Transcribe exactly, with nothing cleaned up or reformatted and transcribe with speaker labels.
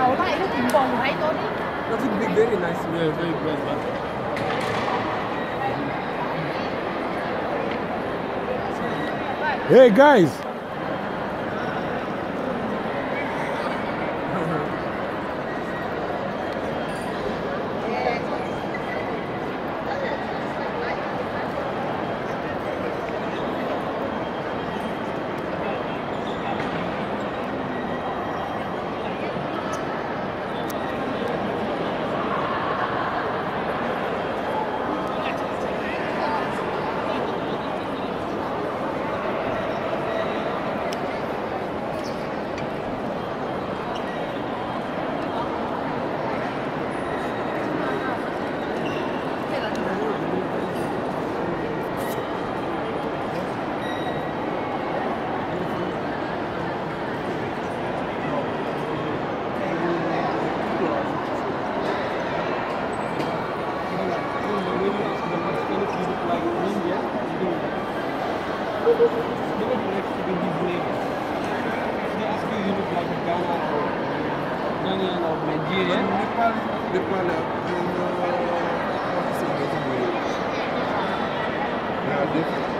Speaker 1: 我睇都全部睇到啲。
Speaker 2: That would be very nice. Yeah, very well done.
Speaker 3: Hey guys!
Speaker 2: Ghanaian or Nigerian?
Speaker 4: Nepal, Nepal, uh, uh, yeah,